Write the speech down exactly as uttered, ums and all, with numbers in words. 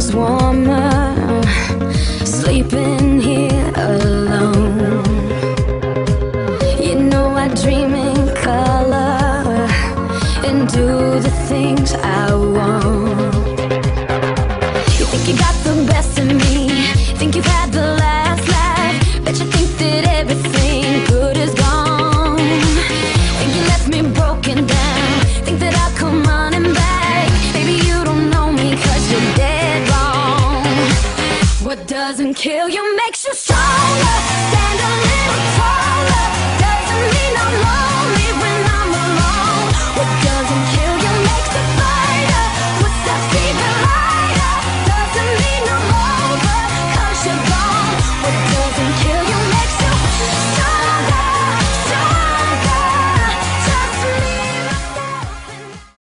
feels warmer sleeping here alone. You know I dream in color and do the things I want. You think you got the best of me, think you've had the last laugh, bet you think that everything good is gone. Think you left me broken down, think that I'll come running back. Baby, you don't know me 'cause you're dead wrong. What doesn't kill you makes